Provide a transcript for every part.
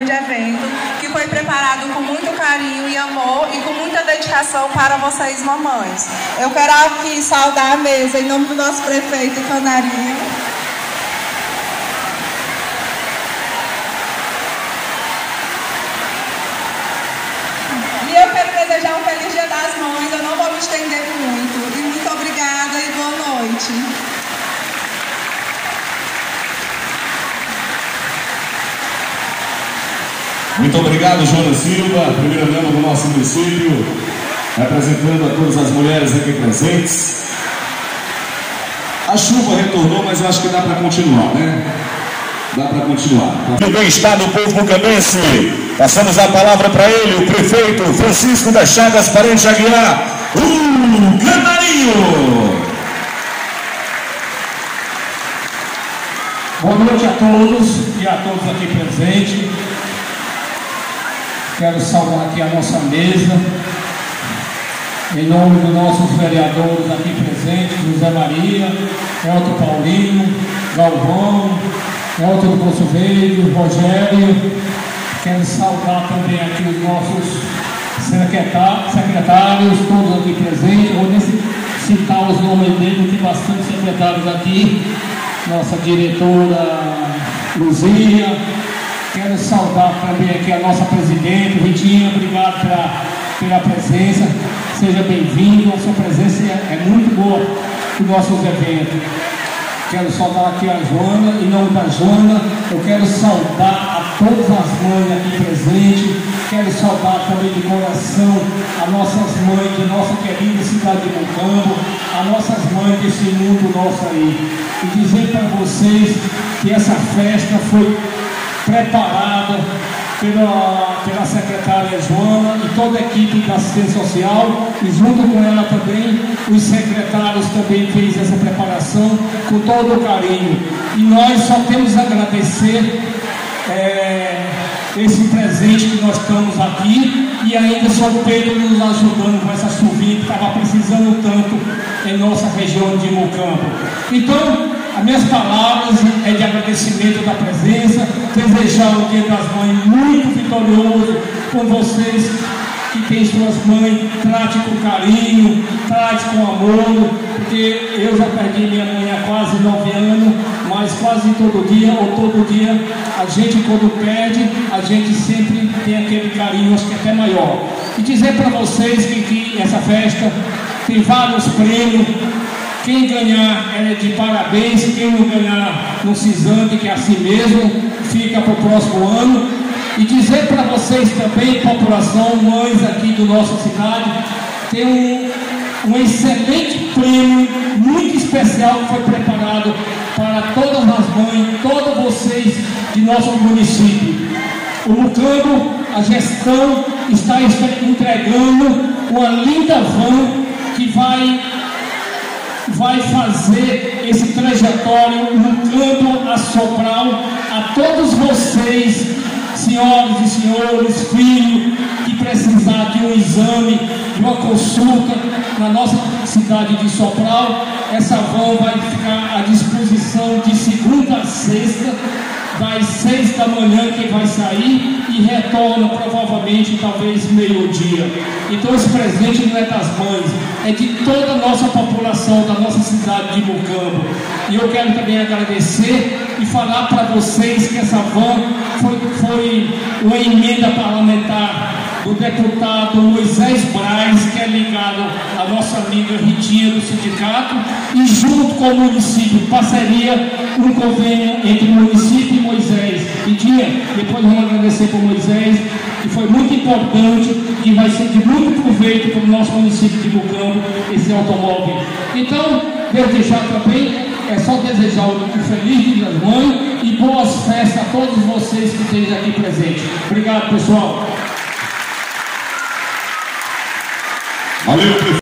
grande evento que foi preparado com muito carinho e amor e com muita dedicação para vocês, mamães. Eu quero aqui saudar a mesa em nome do nosso prefeito Canarinho. E eu quero desejar um feliz Dia das Mães. Eu não vou me estender muito. E muito obrigada e boa noite. Muito obrigado, Joana Silva, primeira-dama do nosso município, representando a todas as mulheres aqui presentes. A chuva retornou, mas eu acho que dá para continuar, né? Dá para continuar. O bem-estar do povo mucambense. Passamos a palavra para ele, o prefeito Francisco das Chagas Parente Aguiar, o Canarinho. Boa noite a todos e a todos aqui presentes. Quero saudar aqui a nossa mesa, em nome dos nossos vereadores aqui presentes, José Maria, Elton Paulinho, Galvão, Elton do Poço Verde, Rogério. Quero saudar também aqui os nossos secretários, todos aqui presentes. Vou nem citar os nomes deles, tem bastante secretários aqui. Nossa diretora Luzia. Quero saudar também aqui a nossa presidente, Ritinha, obrigado pela presença, seja bem-vindo, a sua presença é muito boa nos nossos eventos. Quero saudar aqui a Joana, em nome da Joana, eu quero saudar a todas as mães aqui presentes, quero saudar também de coração as nossas mães de nossa querida cidade de Mucambo, as nossas mães desse mundo nosso aí, e dizer para vocês que essa festa foi preparada pela secretária Joana e toda a equipe da assistência social, e junto com ela também os secretários também fez essa preparação com todo o carinho, e nós só temos a agradecer esse presente que nós estamos aqui, e ainda São Pedro nos ajudando com essa chuvinha que estava precisando tanto em nossa região de Mucambo. Então, as minhas palavras é de agradecimento da presença, desejar o Dia das Mães muito vitorioso com vocês que têm suas mães, trate com carinho, trate com amor, porque eu já perdi minha mãe há quase 9 anos, mas quase todo dia, a gente quando perde, a gente sempre tem aquele carinho, acho que até maior. E dizer para vocês que essa festa tem vários prêmios. Quem ganhar é de parabéns, quem não ganhar não se zangue, que é assim mesmo, fica para o próximo ano. E dizer para vocês também, população, mães aqui da nossa cidade, tem um excelente prêmio, muito especial, que foi preparado para todas as mães, todos vocês de nosso município. O Mucambo, a gestão está entregando uma linda van que vai fazer esse trajetório Mucambo a Sobral a todos vocês, senhoras e senhores, filhos, que precisar de um exame, de uma consulta na nossa cidade de Sobral. Essa van vai ficar à disposição de segunda a sexta, das 6 da manhã que vai sair e retorna provavelmente talvez meio-dia. Então esse presente não é das mães, é de toda a nossa população da nossa cidade de Mucambo. E eu quero também agradecer e falar para vocês que essa van foi uma emenda parlamentar do deputado Moisés Braz, que é ligado à nossa amiga Ritinha do sindicato, e junto com o município, parceria, um convênio entre o município e Moisés. Ritinha, depois vamos agradecer para o Moisés, que foi muito importante e vai ser de muito proveito para o nosso município de Mucambo, esse automóvel. Então, desde já também, é só desejar um feliz Dia das Mães e boas festas a todos vocês que estejam aqui presentes. Obrigado, pessoal. Valeu, prefeito.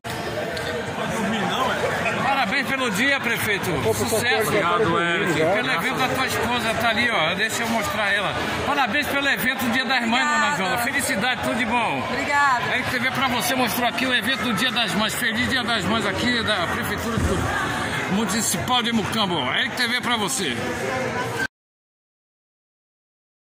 Parabéns pelo dia, prefeito. Sucesso. Obrigado, Eric. Pelo evento da tua esposa, tá ali, ó. Deixa eu mostrar ela. Parabéns pelo evento do Dia das Mães, dona Joana. Felicidade, tudo de bom. Obrigada. Eric TV pra você mostrou aqui o evento do Dia das Mães. Feliz Dia das Mães aqui da Prefeitura Municipal de Mucambo. Eric TV pra você.